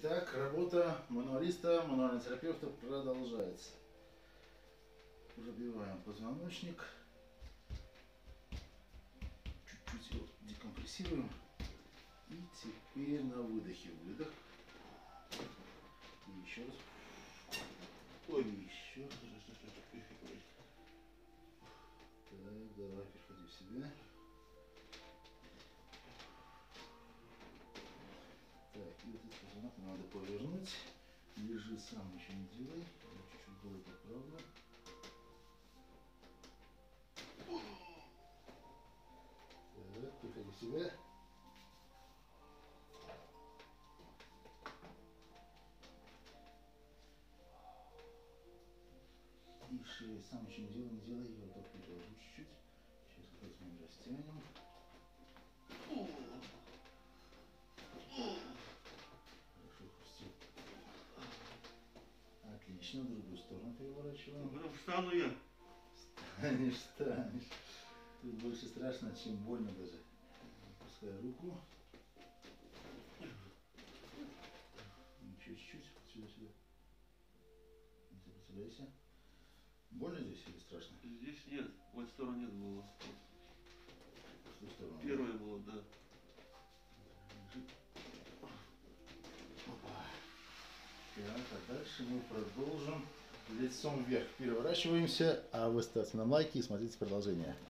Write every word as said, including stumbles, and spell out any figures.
Итак, работа мануалиста, мануального терапевта продолжается. Пробиваем позвоночник. Чуть-чуть его декомпрессируем. И теперь на выдохе выдох. И еще раз. Ой, еще. Так, давай, приходи в себя. Так, и вот этот позвонок надо повернуть. Лежи сам, ничего не делай. Я чуть-чуть голову поправлю. Так, приходи в себя. И шею сам еще не делай, не делай. Я вот так приложу чуть-чуть. Сейчас как раз мы растянем. Хорошо хрустит. Отлично, в другую сторону переворачиваем. Ну, встану я. Станешь, станешь. Тут больше страшно, чем больно даже. Опускай руку. Еще чуть-чуть. Сюда-сюда. Не сопротивляйся. Больно здесь или страшно? Здесь нет. В эту сторону нет было. В ту сторону. Первое было, да. Опа. Так, а дальше мы продолжим лицом вверх. Переворачиваемся, а вы ставьте нам лайки и смотрите продолжение.